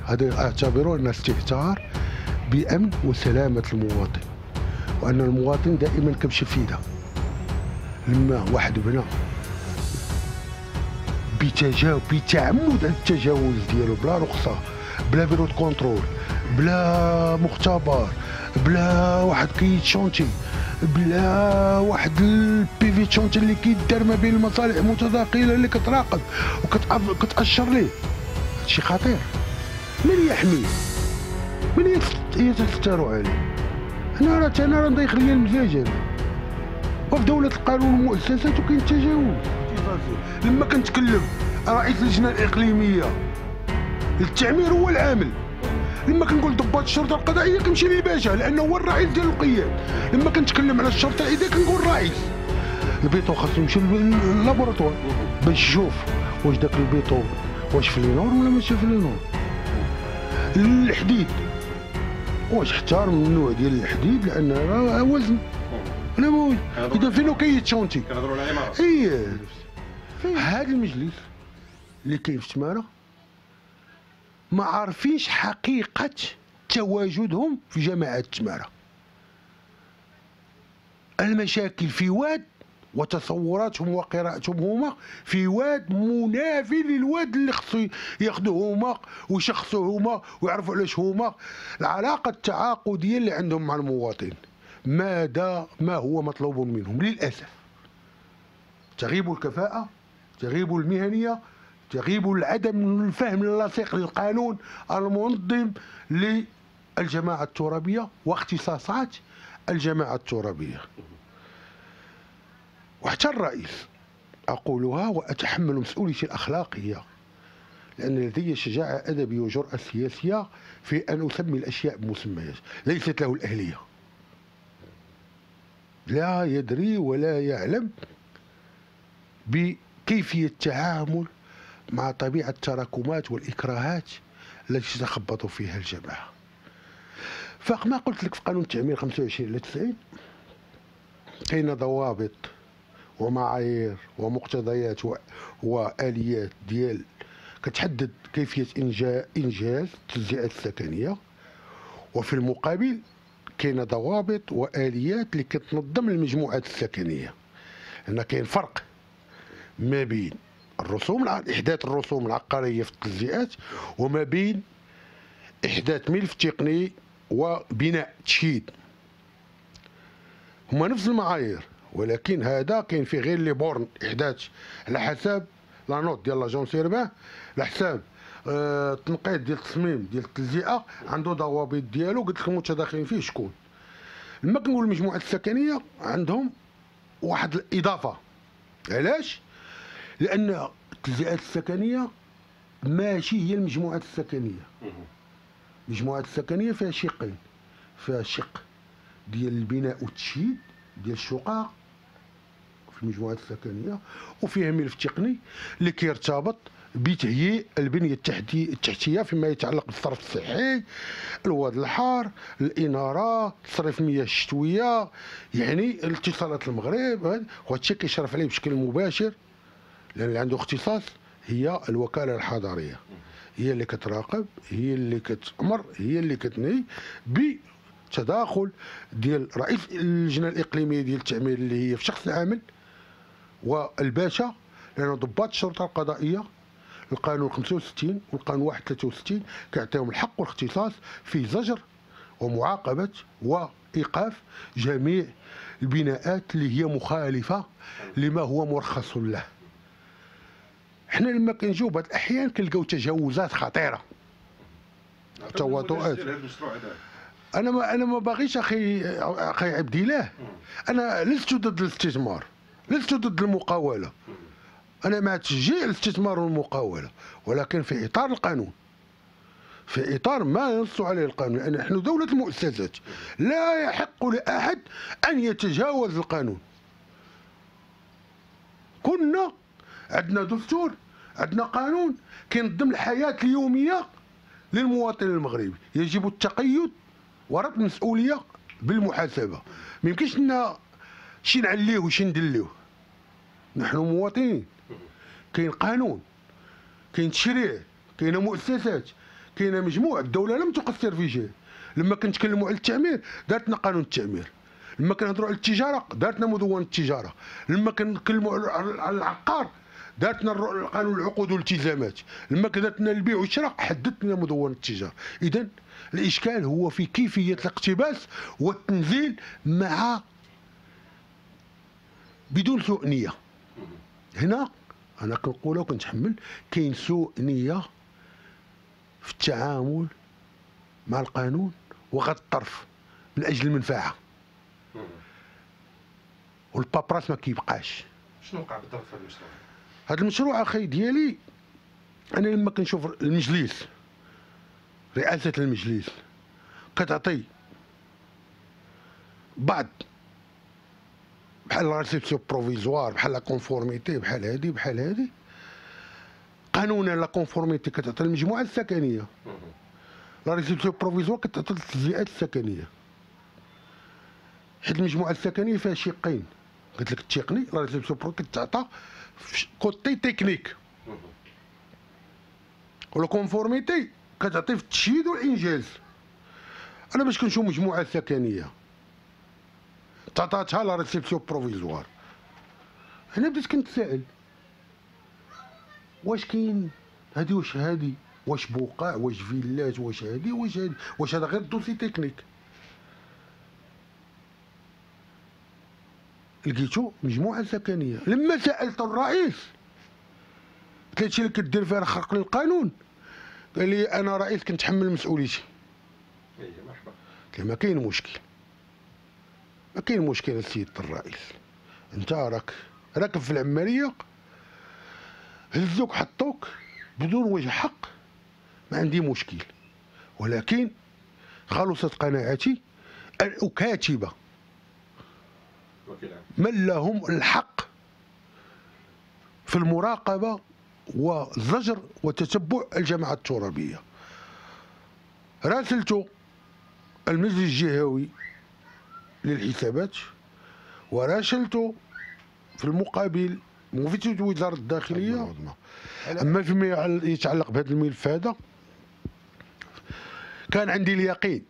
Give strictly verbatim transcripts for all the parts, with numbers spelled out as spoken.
هذا اعتبروه أنه استهتار بأمن وسلامة المواطن، وأن المواطن دائما كبش فيدا. لما واحد بنى بتجاوز بتعمد التجاوز ديالو بلا رخصة، بلا بيرو كونترول، بلا مختبر، بلا واحد كيت شونتي، بلا واحد البيفي شونتي اللي كيدار ما بين المصالح المتداخله اللي كتراقب وكتاشر ليه، هادشي خطير. من يحميه؟ من يتستروا عليه؟ انا راه انا راه دايخ ليا المزاج انا. وفي دولة القانون والمؤسسات وكاين التجاوز. لما كنتكلم رئيس اللجنة الإقليمية للتعمير هو العامل، لما كنقول ضباط الشرطة القضائية كنمشي للباشا لأنه هو الرئيس ديال القياد، لما كنتكلم على الشرطة الإدارية كنقول الرئيس. البيطو خاصو يمشي للابوراتوار باش يشوف واش داك البيطو واش في لي نور ولا ماشي في لي نور. الحديد واش اختار من النوع ديال الحديد لأن راه وزن. انا موي اذا فين كاين شونتي كنهضروا على العماره. اي هذا المجلس اللي كاين في تماره ما عارفينش حقيقه تواجدهم في جماعه تماره. المشاكل في واد وتصوراتهم وقراءتهم هما في واد منافي للواد اللي خصو ياخذوه هما ويشخصوه هما ويعرفوا علاش هما. العلاقه التعاقديه اللي عندهم مع المواطن ماذا ما هو مطلوب منهم للأسف. تغيب الكفاءة، تغيب المهنية، تغيب العدم الفهم اللصيق للقانون المنظم للجماعة الترابية واختصاصات الجماعة الترابية. وحتى الرئيس أقولها وأتحمل مسؤوليتي الأخلاقية، لأن لدي شجاعة أدبية وجرأة سياسية في أن أسمي الأشياء بمسميات. ليست له الأهلية، لا يدري ولا يعلم بكيفية التعامل مع طبيعة التراكمات والإكراهات التي تتخبط فيها الجماعة. فكما قلت لك في قانون التعمير خمسة وعشرين إلى تسعين كاين ضوابط ومعايير ومقتضيات وآليات ديال كتحدد كيفية إنجاز التجزئات السكنية، وفي المقابل كاين ضوابط واليات اللي كتنظم المجموعات السكنيه. لان كاين فرق ما بين الرسوم احداث الرسوم العقاريه في التجزئات وما بين احداث ملف تقني وبناء تشييد. هما نفس المعايير، ولكن هذا كاين فيه غير لي بورن احداث على حساب لا نوت ديال لاجونس اوربان، على حساب آه التنقيط ديال التصميم ديال التجزئه عنده ضوابط ديالو. قلت لك المتداخلين فيه شكون. لما كنقول المجموعات السكنيه عندهم واحد الاضافه. علاش؟ لان التجزئات السكنيه ماشي هي المجموعات السكنيه. المجموعات السكنيه فيها شقين، فيها شق ديال البناء والتشييد ديال الشقق في المجموعات السكنيه، وفيها ملف تقني اللي كيرتبط بتهيئ البنيه التحتيه فيما يتعلق بالصرف الصحي، الواد الحار، الاناره، تصريف المياه الشتويه، يعني الاتصالات المغرب. وهذا الشيء كيشرف عليه بشكل مباشر لان اللي عنده اختصاص هي الوكاله الحضريه، هي اللي كتراقب، هي اللي كتامر، هي اللي كتنهي بتداخل ديال رئيس اللجنه الاقليميه ديال التعمير اللي هي في شخص العامل والباشا، لان ضباط الشرطه القضائيه القانون خمسة وستين والقانون واحد ثلاثة وستين كيعطيهم الحق والاختصاص في زجر ومعاقبه وايقاف جميع البناءات اللي هي مخالفه لما هو مرخص له. حنا لما كنجيو بعض الاحيان كنلقاو تجاوزات خطيره، تواطؤات. انا ما انا ما باغيش اخي اخي عبد الله، انا لست ضد الاستثمار، لست ضد المقاوله، انا مع تشجيع الاستثمار والمقاوله، ولكن في اطار القانون، في اطار ما ينص عليه القانون، لان نحن دوله المؤسسات لا يحق لاحد ان يتجاوز القانون. كنا عندنا دستور، عندنا قانون كينظم الحياه اليوميه للمواطن المغربي، يجب التقيد وربط المسؤوليه بالمحاسبه. ما يمكنش لنا شي نعليه وشي ندليه، نحن مواطنين، كاين قانون، كاين تشريع، كاينه مؤسسات، كاينه مجموعه الدوله لم تقصر في شيء. لما كنتكلموا على التعمير دارتنا قانون التعمير، لما كنهضروا على التجاره دارتنا مدونه التجاره، لما كنتكلموا على العقار دارتنا قانون العقود والالتزامات، لما دارتنا البيع والشراء حددت لنا مدونه التجاره. اذا الاشكال هو في كيفيه الاقتباس والتنزيل مع بدون سوء نيه. هنا انا كنقولها وكنتحمل كاين سوء نيه في التعامل مع القانون وغض الطرف من اجل المنفعه، والبابراس ما كيبقاش. شنو وقع بالضبط في هذا المشروع؟ هذا المشروع اخي ديالي، انا لما كنشوف المجلس، رئاسه المجلس كتعطي بعض بحال لا ريسيبسيون بروفيزوار، بحال لا كونفورميتي، بحال هادي بحال هادي، قانونا لا كونفورميتي كتعطي المجموعه السكنيه، لا ريسيبسيون بروفيزوار كتعطي التجزئات السكنيه. حيت المجموعه السكنيه فيها شقين، قلت لك التقني لا ريسيبسيون برو كتعطى في كوتي تكنيك، ولا كونفورميتي كتعطي في التشييد والانجاز. انا باش كنشوف مجموعه سكنيه تعطاتها لا ريسيبسيون بروفيزوار، هنا بديت كنتسائل واش كاين هادي، واش هادي واش بقاع، واش فيلات، واش هادي واش هادي، واش هذا غير دوسي تكنيك. لقيتو مجموعه سكنيه. لما سالت الرئيس قلت له هادشي اللي كدير فيه راه خرق للقانون، قال لي انا رئيس كنتحمل مسؤوليتي. اي مرحبا. قلت له ما كاين مشكل، ما كاين مشكل السيد الرئيس، انت راك راكب في العمليه، هزوك حطوك بدون وجه حق، ما عندي مشكل، ولكن خلصت قناعتي الأكاتبة من لهم الحق في المراقبة وزجر وتتبع الجماعة الترابية. راسلت المجلس الجهوي للحسابات، وراسلت في المقابل مفتش وزارة الداخلية العظمى. أما فيما يتعلق بهذا الملف هذا كان عندي اليقين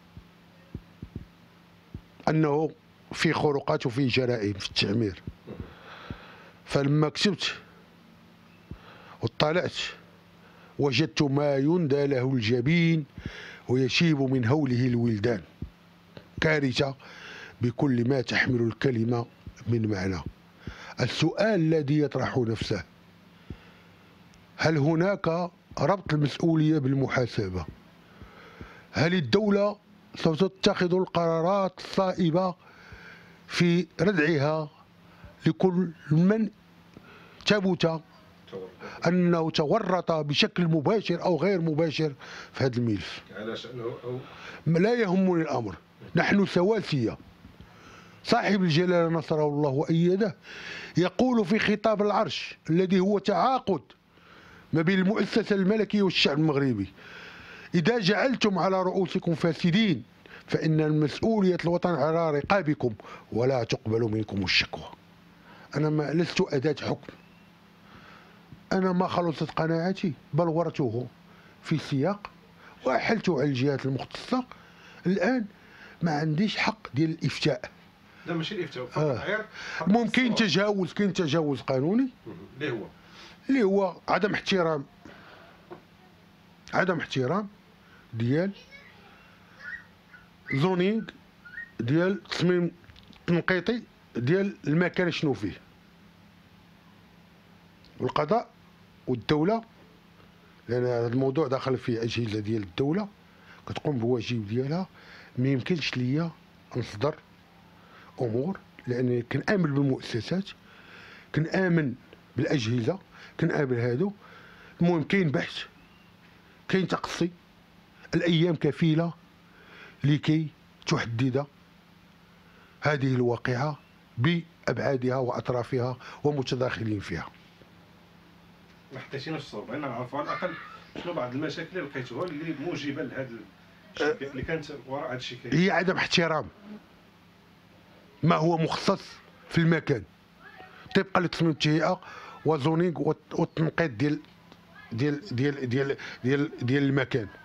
أنه في خروقات وفي جرائم في التعمير، فلما كتبت واطلعت وجدت ما يندى له الجبين ويشيب من هوله الولدان، كارثة بكل ما تحمل الكلمة من معنى. السؤال الذي يطرح نفسه، هل هناك ربط المسؤولية بالمحاسبة؟ هل الدولة سوف تتخذ القرارات الصائبة في ردعها لكل من ثبت أنه تورط بشكل مباشر أو غير مباشر في هذا الملف؟ على شأنه أو لا يهمني الأمر، نحن سواسية. صاحب الجلالة نصره الله وأيده يقول في خطاب العرش الذي هو تعاقد ما بين المؤسسة الملكية والشعب المغربي: إذا جعلتم على رؤوسكم فاسدين فإن المسؤولية الوطن على رقابكم ولا تقبل منكم الشكوى. أنا ما لست أداة حكم، أنا ما خلصت قناعتي بل ورته في سياق وأحلت على الجهات المختصة. الآن ما عنديش حق ديال الإفتاء. لا ماشي الافتاء، آه. ممكن تجاوز، كاين تجاوز قانوني اللي هو اللي هو عدم احترام عدم احترام ديال زونينغ ديال تصميم تنقيطي ديال المكان شنو فيه. والقضاء والدولة، لأن هذا الموضوع داخل فيه أجهزة ديال الدولة كتقوم بواجب ديالها، ما يمكنش ليا نصدر امور، لاني كنامن بالمؤسسات، كنامن بالاجهزه، كنامن بهادو. المهم كاين بحث، كاين تقصي، الايام كفيله لكي تحدد هذه الواقعه بابعادها واطرافها ومتداخلين فيها. ما حطيتيناش الصوره، بغينا نعرفوا على الاقل شنو بعض المشاكل اللي لقيتوها اللي موجبه لهذا الشيء اللي كانت وراء هذا الشيء. هي عدم احترام ما هو مخصص في المكان طبقا لتصميم التهيئه وزونينغ والتنقيط ديال ديال ديال ديال ديال, ديال المكان.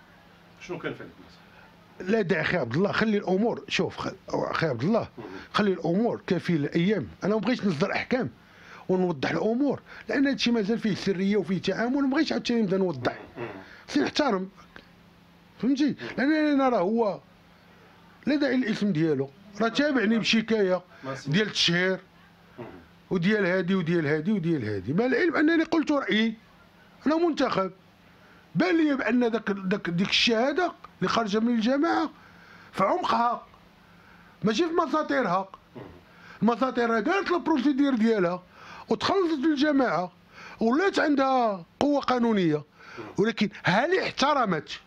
شنو كان في هذيك المسألة؟ لا داعي اخي عبد الله، خلي الامور، شوف خ- اخي عبد الله، خلي الامور كفيل الايام. انا ما بغيتش نصدر احكام ونوضح الامور، لان هادشي مازال فيه سريه وفيه تعامل، وما بغيتش عاوتاني نبدا نوضح. خصني نحترم، فهمتي؟ لان انا راه هو لا داعي للاسم ديالو، راه تابعني بشكايه ديال التشهير وديال هادي وديال هادي وديال هادي، مع العلم انني قلت رايي، انا منتخب. بان لي بان داك داك ديك الشهاده اللي خارجه من الجماعه في عمقها، ماشي في مساطيرها. المساطير دارت البروسيدير ديالها وتخلصت للجماعه ولات عندها قوه قانونيه، ولكن هل احترمت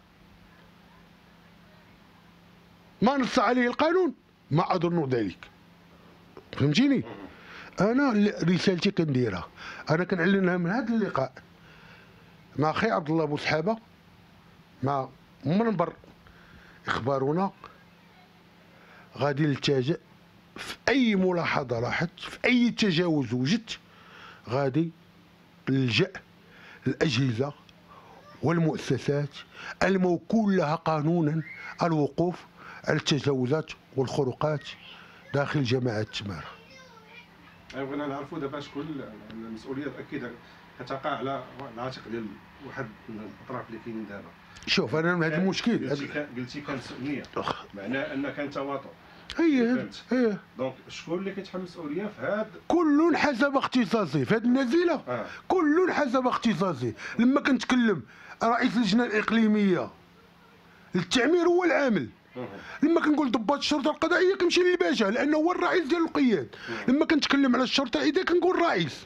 ما نص عليه القانون؟ ما اظن ذلك، فهمتيني؟ انا رسالتي كنديرها، انا كنعلنها من هذا اللقاء مع اخي عبد الله بوسحابه، مع منبر اخبارنا. غادي نلتجئ في اي ملاحظه لاحظت، في اي تجاوز وجدت، غادي نلجا الاجهزه والمؤسسات الموكول لها قانونا الوقوف على التجاوزات والخروقات داخل جماعه تماره. بغينا نعرفوا دابا شكون المسؤوليه اكيد كتقع على العاتق ديال واحد من الاطراف اللي كاينين دابا. شوف انا من هذا المشكل قلتي كان قلتي كان سوء نيه، معناه ان كان تواطؤ. هي هي دونك شكون اللي كيتحمل المسؤوليه في هذا؟ كل حسب اختصاصه في هذه النزيله. آه. كل حسب اختصاصه. لما كنتكلم رئيس اللجنه الاقليميه للتعمير هو العامل، لما كنقول ضباط الشرطه القضائيه كنمشي للباشا لانه هو الرئيس ديال القياد، لما كنتكلم على الشرطه اذا كنقول رئيس.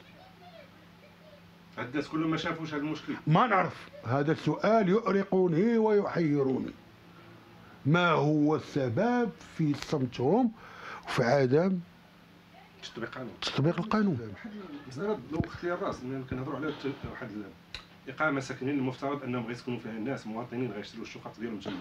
الناس كلهم ما شافوش هذا المشكل. ما نعرف، هذا السؤال يؤرقني ويحيرني. ما هو السبب في صمتهم وفي عدم تطبيق القانون؟ تطبيق القانون. مسألة لو اختي الراس كنهضروا على واحد الاقامه ساكنين المفترض انهم غيسكنوا فيها الناس مواطنين غيشتروا الشقق ديالهم تما،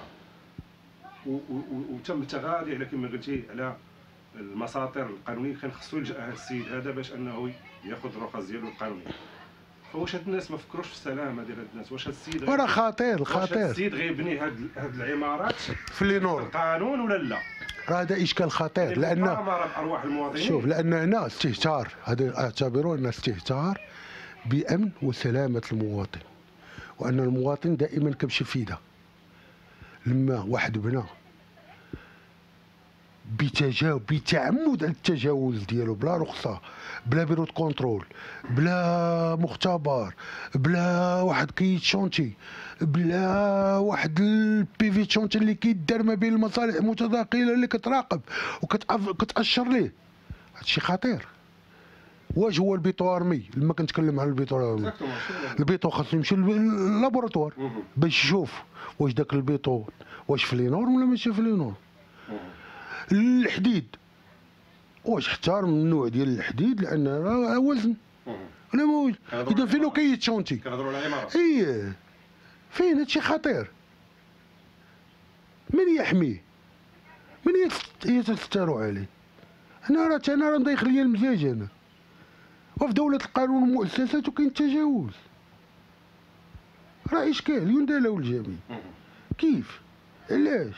وتم التغاضي على كما قلتي على المساطر القانونيه. كان خصو يلجا هذا السيد هذا باش انه ياخذ الرخص ديالو القانونيه. فواش هاد الناس ما فكروش في السلامه ديال هاد الناس؟ واش هاد السيد راه خطير واش هاد خطير السيد غيبني هاد هاد العمارات في لي نور القانون ولا لا؟ راه هذا اشكال خطير، لان مغامره بارواح المواطنين. شوف، لان هنا استهتار، هذا اعتبروه انه استهتار بامن وسلامه المواطن، وان المواطن دائما كيمشي فيدا. لما واحد بنى بتجاوز بتعمد على التجاوز ديالو بلا رخصه، بلا بيرو دو كونترول، بلا مختبر، بلا واحد كيت شونتي، بلا واحد البي في شونتي اللي كيدار ما بين المصالح المتداخله اللي كتراقب وكتاشر ليه، هادشي خطير. واش هو البيتو ارمي؟ لما كنتكلم على البيتو ارمي، البيتو خاصو يمشي للابوراتوار باش يشوف واش داك البيتو واش في لي نورم ولا ماشي في لي نورم. الحديد واش احترم النوع ديال الحديد، لان راه وزن ولا ما وزن. اذا فين كيت شونتي كنهضروا على العماره. ايه فين هادشي خطير. من يحميه؟ من يتستروا عليه؟ انا راه انا راه ضايق ليا المزاج. انا وفي دوله القانون والمؤسسات وكاين التجاوز، راه اشكال يندلوا الجميع. كيف؟ علاش؟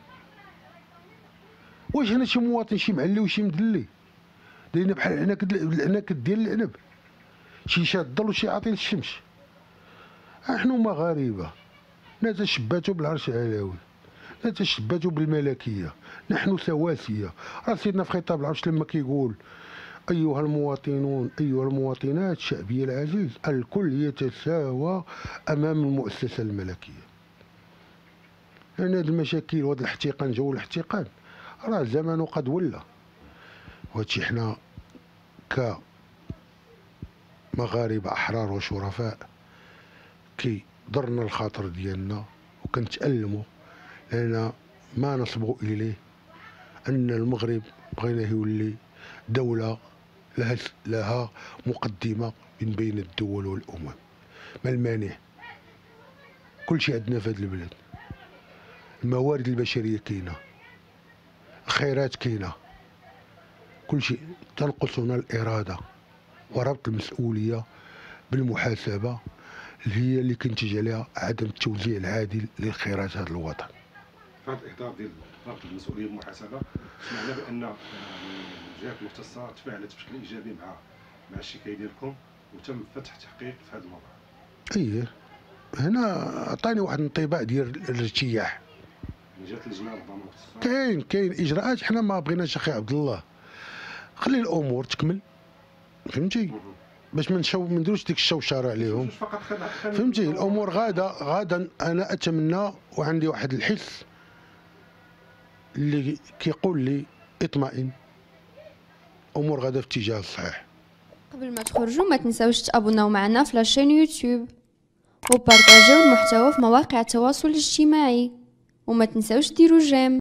واش هنا شي مواطن شي معلي وشي مدلي دايرين بحال العناكد العناكد ديال العنب، شي شاد الظل وشي عاطي للشمس؟ نحن مغاربه نتشبث بالعرش العلوي، نتشبث بالملكيه، نحن سواسيه. راه سيدنا في خطاب العرش لما كيقول ايها المواطنون ايها المواطنات شعبي العزيز، الكل يتساوى امام المؤسسه الملكيه. لان هذه المشاكل وهذا الاحتقان جو الاحتقان راه زمانه قد ولى، وهادشي حنا كمغاربه احرار وشرفاء كي ضرنا الخاطر ديالنا وكنتألموا، لان ما نصبوا اليه ان المغرب بغيناه يولي دوله لها لها مقدمه من بين الدول والامم. ما المانع؟ كل شيء عندنا في هذا البلاد، الموارد البشريه كاينه، الخيرات كاينه، كل شيء. تنقصنا الاراده وربط المسؤوليه بالمحاسبه اللي هي اللي كينتج عليها عدم التوزيع العادل للخيرات هذا الوطن. في هذا الاطار ديال رابط المسؤوليه والمحاسبه سمعنا بان الجهات المختصه تفاعلت بشكل ايجابي مع مع الشكايه ديالكم وتم فتح تحقيق في هذا الموضوع. اييه هنا عطاني واحد الانطباع ديال الارتياح. جات اللجنه ربما مختصه. كاين كاين اجراءات، حنا ما بغيناش اخي عبد الله، خلي الامور تكمل فهمتي، باش ما نشو ما نديروش ديك الشوشره عليهم فهمتي. الامور غاده غادا انا اتمنى وعندي واحد الحس اللي كيقول لي اطمئن، امور غاده في الاتجاه الصحيح. قبل ما تخرجوا ما تنساوش تابوناو معنا في لاشين يوتيوب وبارطاجيو المحتوى في مواقع التواصل الاجتماعي، وما تنساوش ديروا جيم.